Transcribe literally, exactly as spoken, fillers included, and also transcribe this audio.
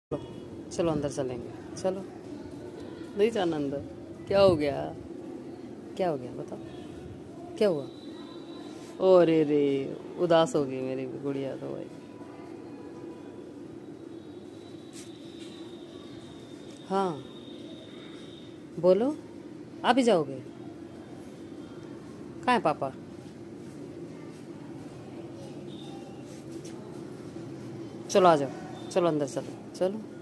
चलो चलो अंदर चलेंगे। चलो नहीं जाना अंदर। क्या हो गया? क्या हो गया बताओ, क्या हुआ? ओ रे रे, उदास हो गई मेरी गुड़िया तो भाई। हाँ बोलो, आप ही जाओगे? कहाँ है पापा? चलो आ जाओ, चलो अंदर चलो चलो।